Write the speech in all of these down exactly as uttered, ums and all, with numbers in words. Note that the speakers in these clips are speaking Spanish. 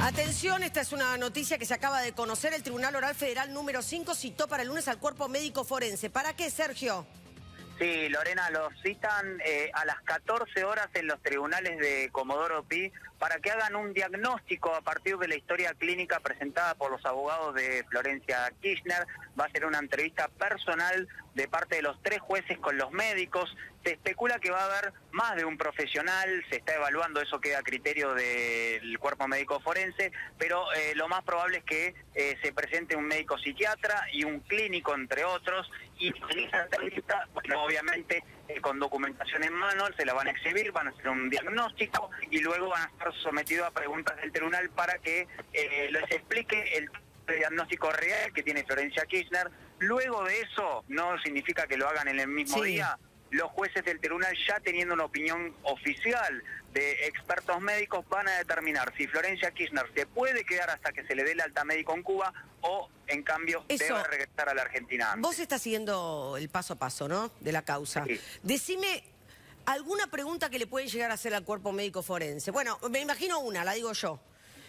Atención, esta es una noticia que se acaba de conocer. El Tribunal Oral Federal número cinco citó para el lunes al cuerpo médico forense. ¿Para qué, Sergio? Sí, Lorena, los citan eh, a las catorce horas en los tribunales de Comodoro Pi para que hagan un diagnóstico a partir de la historia clínica presentada por los abogados de Florencia Kirchner. Va a ser una entrevista personal de parte de los tres jueces con los médicos. Se especula que va a haber más de un profesional, se está evaluando, eso queda a criterio del cuerpo médico forense, pero eh, lo más probable es que eh, se presente un médico psiquiatra y un clínico, entre otros, y en esa entrevista, bueno, obviamente eh, con documentación en mano, se la van a exhibir, van a hacer un diagnóstico y luego van a estar sometidos a preguntas del tribunal para que eh, les explique el diagnóstico real que tiene Florencia Kirchner. Luego de eso, no significa que lo hagan en el mismo Sí. día, los jueces del tribunal, ya teniendo una opinión oficial de expertos médicos, van a determinar si Florencia Kirchner se puede quedar hasta que se le dé el alta médico en Cuba o, en cambio, Eso, debe regresar a la Argentina antes. Vos estás siguiendo el paso a paso, ¿no?, de la causa. Sí. Decime alguna pregunta que le puede llegar a hacer al cuerpo médico forense. Bueno, me imagino una, la digo yo.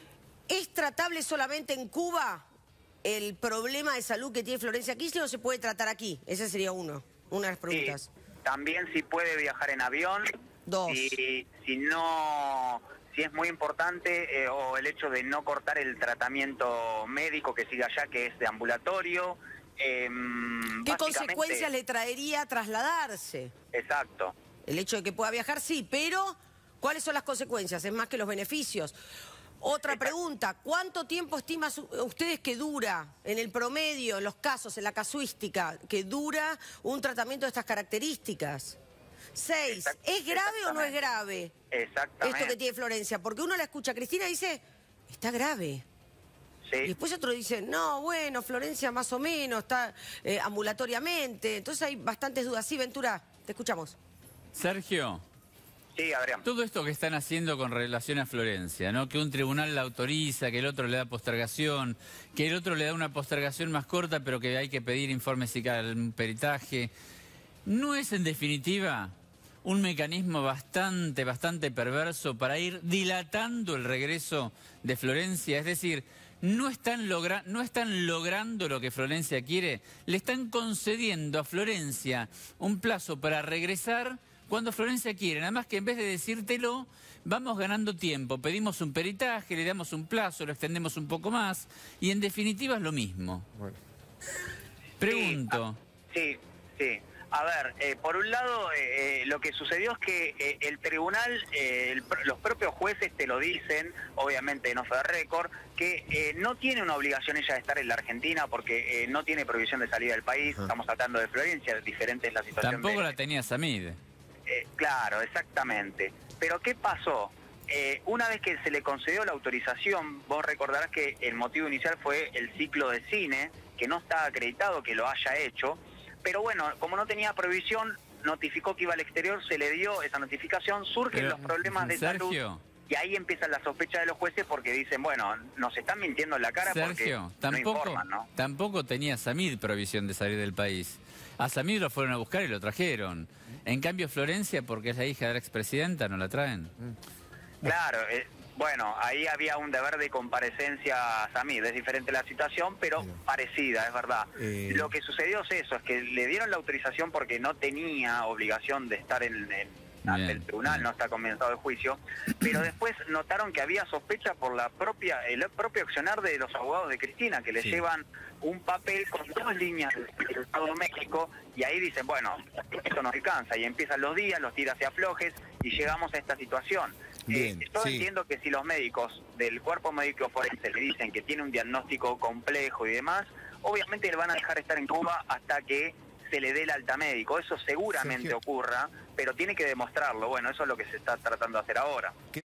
¿Es tratable solamente en Cuba el problema de salud que tiene Florencia Kirchner o se puede tratar aquí? Esa sería uno, una de las preguntas. Sí. También si puede viajar en avión. Dos. Si, si no, si es muy importante, eh, o el hecho de no cortar el tratamiento médico que sigue allá, que es de ambulatorio. Eh, ¿Qué consecuencias le traería trasladarse? Exacto. El hecho de que pueda viajar, sí, pero ¿cuáles son las consecuencias? Es más que los beneficios. Otra pregunta, ¿cuánto tiempo estiman ustedes que dura, en el promedio, en los casos, en la casuística, que dura un tratamiento de estas características? Seis, Exact- ¿es grave o no es grave Exactamente. esto que tiene Florencia? Porque uno la escucha, Cristina dice, está grave. Sí. Y después otro dice, no, bueno, Florencia más o menos, está eh, ambulatoriamente. Entonces hay bastantes dudas. Sí, Ventura, te escuchamos. Sergio, Sí, Adrián. todo esto que están haciendo con relación a Florencia, ¿no? Que un tribunal la autoriza, que el otro le da postergación, que el otro le da una postergación más corta, pero que hay que pedir informes y un peritaje. ¿No es, en definitiva, un mecanismo bastante, bastante perverso para ir dilatando el regreso de Florencia? Es decir, no están, logra no están logrando lo que Florencia quiere, le están concediendo a Florencia un plazo para regresar cuando Florencia quiere, nada más que en vez de decírtelo, vamos ganando tiempo, pedimos un peritaje, le damos un plazo, lo extendemos un poco más, y en definitiva es lo mismo. Bueno. Pregunto. Sí, sí. A ver, eh, por un lado, eh, eh, lo que sucedió es que eh, el tribunal, eh, el, los propios jueces te lo dicen, obviamente no fue de récord, que eh, no tiene una obligación ella de estar en la Argentina porque eh, no tiene prohibición de salida del país. Ajá. Estamos hablando de Florencia, diferente es la situación. Tampoco de, la tenía Samid. Eh, claro, exactamente. Pero ¿qué pasó? Eh, una vez que se le concedió la autorización, vos recordarás que el motivo inicial fue el ciclo de cine, que no está acreditado que lo haya hecho, pero bueno, como no tenía prohibición, notificó que iba al exterior, se le dio esa notificación, surgen Pero, los problemas de Sergio, salud, y ahí empiezan las sospechas de los jueces porque dicen, bueno, nos están mintiendo en la cara Sergio, porque tampoco, no informan, ¿no? tampoco tenía Samid prohibición de salir del país. A Samid lo fueron a buscar y lo trajeron. En cambio, Florencia, porque es la hija de la expresidenta, no la traen. Claro, eh, bueno, ahí había un deber de comparecencia a Samid, es diferente la situación, pero Bueno. parecida, es verdad. Eh... Lo que sucedió es eso, es que le dieron la autorización porque no tenía obligación de estar en, en ante Bien, el tribunal, bien. no está comenzado el juicio, pero después notaron que había sospecha por la propia el propio accionar de los abogados de Cristina, que le Sí. llevan un papel con dos líneas del Estado de México, y ahí dicen, bueno, esto no alcanza, y empiezan los días, los tiras y aflojes, y llegamos a esta situación. Bien, Eh, yo sí. entiendo que si los médicos del cuerpo médico forense le dicen que tiene un diagnóstico complejo y demás, obviamente le van a dejar estar en Cuba hasta que se le dé el alta médico. Eso seguramente Sergio. ocurra, pero tiene que demostrarlo. Bueno, eso es lo que se está tratando de hacer ahora.